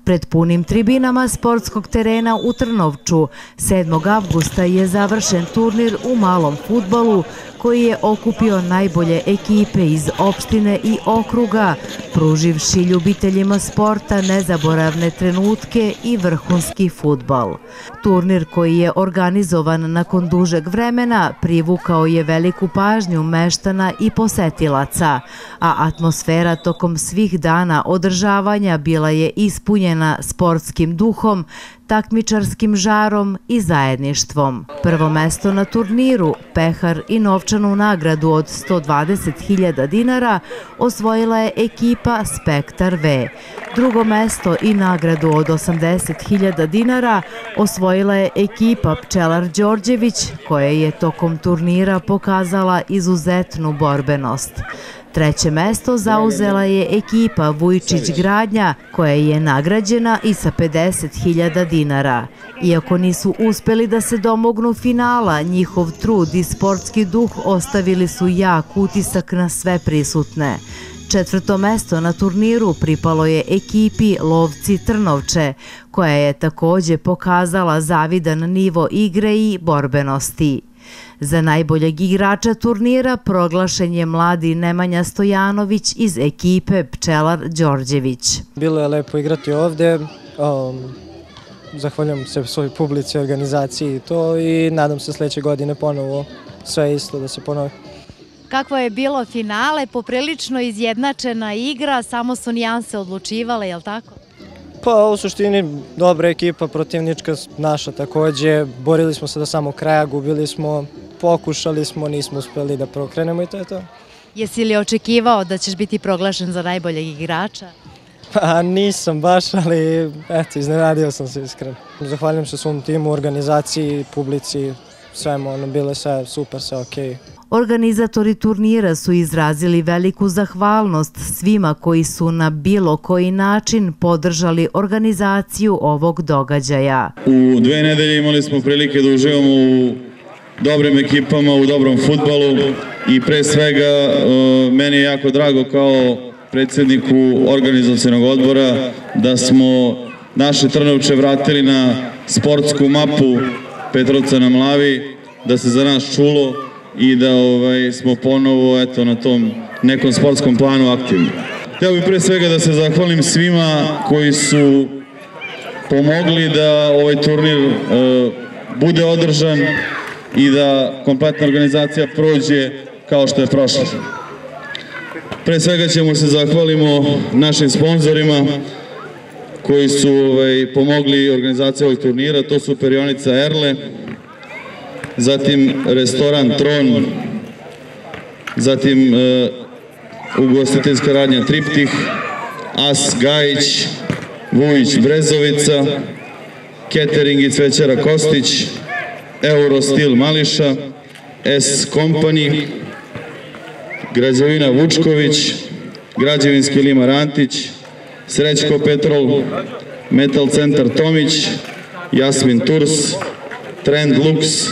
Pred punim tribinama sportskog terena u Trnovču 7. avgusta je završen turnir u malom fudbalu koji je okupio najbolje ekipe iz opštine i okruga, pruživši ljubiteljima sporta nezaboravne trenutke i vrhunski fudbal. Turnir koji je organizovan nakon dužeg vremena privukao je veliku pažnju meštana i posetilaca, a atmosfera tokom svih dana održavanja bila je ispunjena sportskim duhom, takmičarskim žarom i zajedništvom. Prvo mesto na turniru, pehar i novčanu nagradu od 120.000 dinara osvojila je ekipa Spektar V. Drugo mesto i nagradu od 80.000 dinara osvojila je ekipa Pčelar Đorđević, koja je tokom turnira pokazala izuzetnu borbenost. Treće mesto zauzela je ekipa Vujčić Gradnja, koja je nagrađena i sa 50.000 dinara. Iako nisu uspeli da se domognu finala, njihov trud i sportski duh ostavili su jak utisak na sve prisutne. Četvrto mesto na turniru pripalo je ekipi Lovci Trnovče, koja je također pokazala zavidan nivo igre i borbenosti. Za najboljeg igrača turnira proglašen je mladi Nemanja Stojanović iz ekipe Pčelar Đorđević. Bilo je lepo igrati ovde, zahvaljujem se svoj publici, organizaciji i to i nadam se sljedeće godine ponovo sve isto da se ponovi. Kakvo je bilo finale, poprilično izjednačena igra, samo su nijanse odlučivale, je li tako? Pa u suštini dobra ekipa, protivnička naša također, borili smo se do samog kraja, gubili smo, pokušali smo, nismo uspjeli da preokrenemo i to je to. Jesi li očekivao da ćeš biti proglašen za najboljeg igrača? Pa nisam baš, ali eto, iznenadio sam se iskreno. Zahvaljujem se svom timu, organizaciji, publici, svemu, bilo je sve super, sve okej. Organizatori turnira su izrazili veliku zahvalnost svima koji su na bilo koji način podržali organizaciju ovog događaja. U 2 nedelje imali smo prilike da uživamo u dobrim ekipama, u dobrom fudbalu i pre svega meni je jako drago kao predsjedniku organizacionog odbora da smo naše Trnovče vratili na sportsku mapu Petrovca na Mlavi, da se za nas čulo i da smo ponovo na tom nekom sportskom planu aktivni. Htio bih pre svega da se zahvalim svima koji su pomogli da ovaj turnir bude održan i da kompletna organizacija prođe kao što je prošla. Pre svega ćemo se zahvalimo našim sponzorima koji su pomogli organizaciju ovog turnira, to su perionica Erle, zatim restoran Tron, zatim ugostiteljska radnja Triptih, As Gajić, Vujić Brezovica, Catering i cvećara Kostić, Eurostil Mališa, S Company, Građevina Vučković, Građevinski Limar Antić, Srećko Petrol, Metal Centar Tomić, Jasmin Tours, Trend Lux,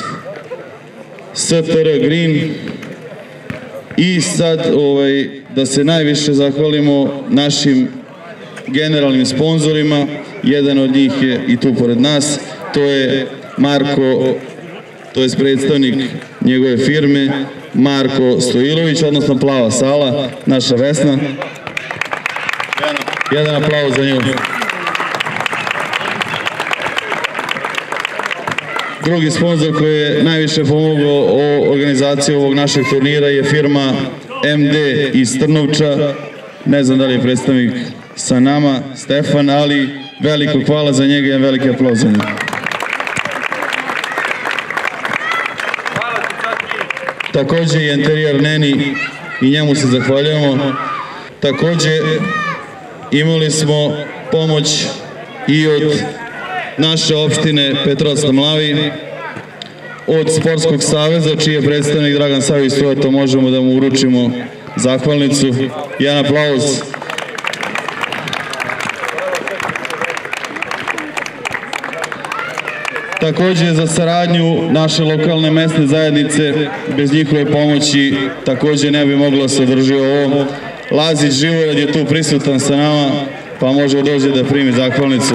STR Green i sad da se najviše zahvalimo našim generalnim sponzorima. Jedan od njih je i tu pored nas, to je Marko, to je predstavnik njegove firme, Marko Stojilović, odnosno Plava sala, naša Vesna. Jedan aplauz za nju. Drugi sponzor koji je najviše pomogao o organizaciji ovog našeg turnira je firma MD iz Trnovča. Ne znam da li je predstavnik sa nama, Stefan, ali veliko hvala za njega i jedan veliki aplauz za njega. Također i Interijer Neni i njemu se zahvaljujemo. Također imali smo pomoć i od naše opštine Petrovac na Mlavi, od Sportskog saveza, čiji je predstavnik Dragan Savić, to možemo da mu uručimo zahvalnicu. Jedan aplauz. Također za saradnju naše lokalne mesne zajednice, bez njihove pomoći također ne bi moglo se održati ovo. Lazić Živorad je tu prisutan sa nama, pa može dođe da primi zahvalnicu.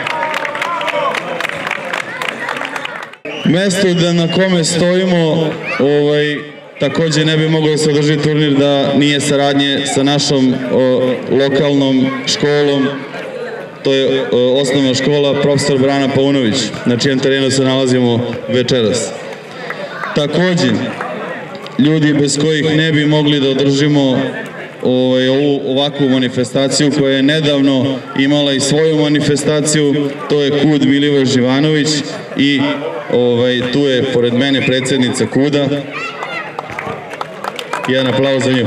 Mesto na kome stojimo takođe ne bi moglo da se održi turnir da nije saradnje sa našom lokalnom školom. To je osnovna škola profesor Brana Paunović, na čijem terenu se nalazimo večeras. Takođe, ljudi bez kojih ne bi mogli da održimo ovakvu manifestaciju, koja je nedavno imala i svoju manifestaciju, to je KUD Milivoj Živanović i tu je pored mene predsjednica KUD-a. Jedan aplauz za nju.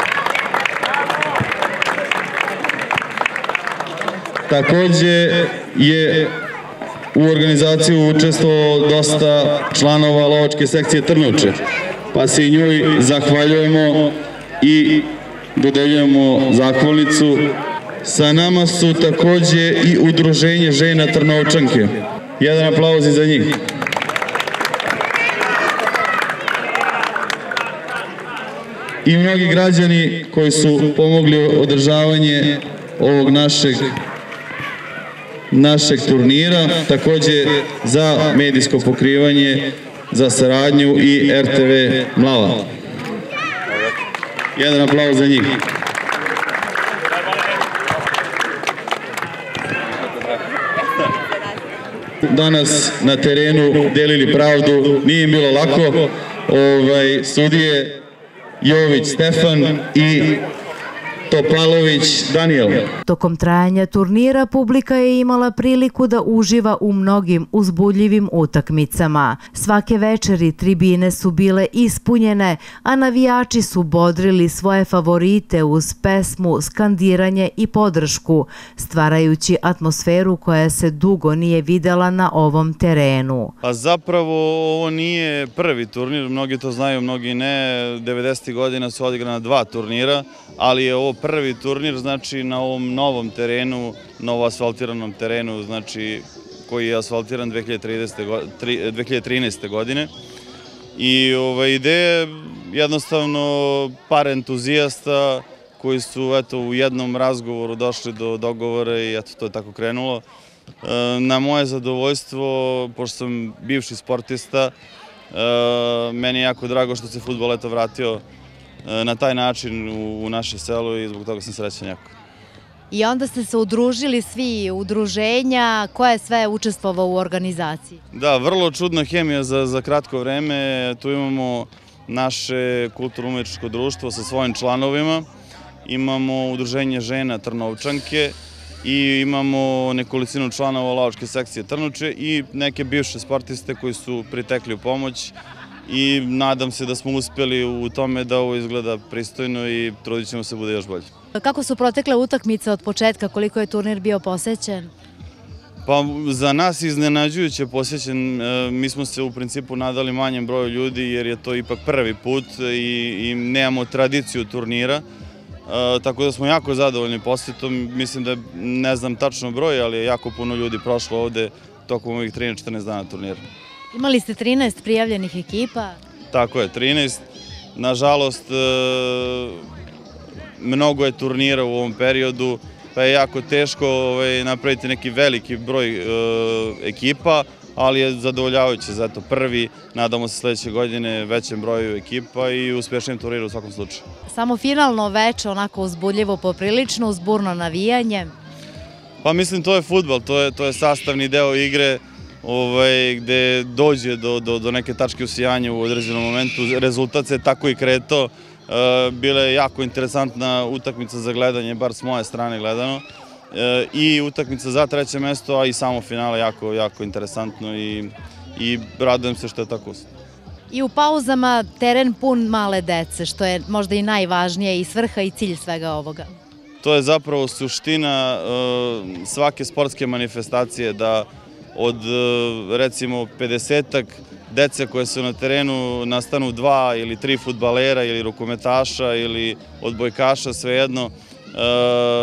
Takođe je u organizaciju učestvovalo dosta članova lovačke sekcije Trnovče, pa se i njoj zahvaljujemo i dodeljujemo zahvalnicu. Sa nama su takođe i Udruženje žena Trnovčanke. Jedan aplauz i za njih. I mnogi građani koji su pomogli održavanje ovog našeg turnira, takođe za medijsko pokrivanje, za saradnju i RTV Mlava. Jedan aplauz za njih. Danas na terenu delili pravdu, nije im bilo lako. Sudije Jović Stefan i Topalović Danijel. Tokom trajanja turnira publika je imala priliku da uživa u mnogim uzbudljivim utakmicama. Svake večeri tribine su bile ispunjene, a navijači su bodrili svoje favorite uz pesmu, skandiranje i podršku, stvarajući atmosferu koja se dugo nije videla na ovom terenu. A zapravo ovo nije prvi turnir, mnogi to znaju, mnogi ne. 90. godina su odigrana 2 turnira, ali je ovo prvi turnir, znači na ovom novom terenu, novo asfaltiranom terenu, znači koji je asfaltiran 2013. godine. I ideja je jednostavno par entuzijasta koji su u jednom razgovoru došli do dogovora i eto, to je tako krenulo. Na moje zadovoljstvo, pošto sam bivši sportista, meni je jako drago što se fudbal eto vratio na taj način u naše selo i zbog toga sam srećan jako. I onda ste se udružili svi udruženja, ko je sve učestvovao u organizaciji? Da, vrlo čudna hemija za kratko vreme. Tu imamo naše kulturno-umetničko društvo sa svojim članovima, imamo Udruženje žena Trnovčanke i imamo nekolicinu članova lovačke sekcije Trnovče i neke bivše sportiste koji su pritekli u pomoć. I nadam se da smo uspjeli u tome da ovo izgleda pristojno i trudit ćemo se bude još bolje. Kako su protekle utakmice od početka, koliko je turnir bio posećen? Pa za nas iznenađujuće posećen, mi smo se u principu nadali manjem broju ljudi jer je to ipak prvi put i nemamo tradiciju turnira, tako da smo jako zadovoljni posjetom, mislim da ne znam tačno broj, ali je jako puno ljudi prošlo ovde tokom ovih 13-14 dana turnira. Imali ste 13 prijavljenih ekipa? Tako je, 13. Nažalost, mnogo je turnira u ovom periodu, pa je jako teško napraviti neki veliki broj ekipa, ali je zadovoljavajuće za to prvi. Nadamo se sledeće godine većem broju ekipa i uspješnijem turniru u svakom slučaju. Samo finalno veče, onako uzbudljivo poprilično, uz burno navijanje? Pa mislim, to je fudbal, to je sastavni deo igre, gde dođe do neke tačke usijanja u određenom momentu. Rezultat se tako i kretao. Bila je jako interesantna utakmica za gledanje, bar s moje strane gledano. I utakmica za 3. mesto, a i samo finale jako interesantno i radujem se što je tako. I u pauzama teren pun male dece, što je možda i najvažnije i svrha i cilj svega ovoga. To je zapravo suština svake sportske manifestacije, da od recimo 50-ak dece koje su na terenu nastanu 2 ili 3 fudbalera ili rukometaša ili odbojkaša, svejedno.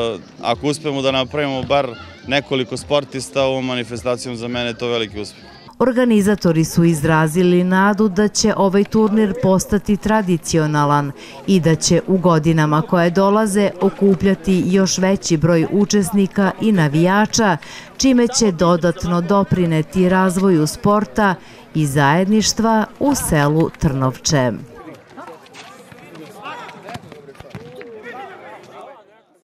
Ako uspemo da napravimo bar nekoliko sportista ovom manifestacijom, za mene je to veliki uspeh. Organizatori su izrazili nadu da će ovaj turnir postati tradicionalan i da će u godinama koje dolaze okupljati još veći broj učesnika i navijača, čime će dodatno doprineti razvoju sporta i zajedništva u selu Trnovče.